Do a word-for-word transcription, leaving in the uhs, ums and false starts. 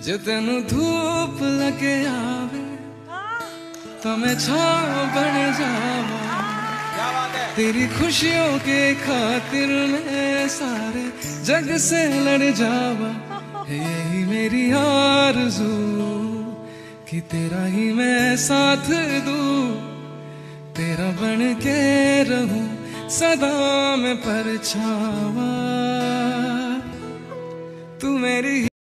जे तेनू धूप लगे आवे तो मैं छाव बन जावा। तेरी खुशियों के खातिर मैं सारे जग से लड़ जावा। यही मेरी आरज़ू कि तेरा ही मैं साथ दूं, तेरा बन के रहूं सदा मैं परछावा। तू मेरी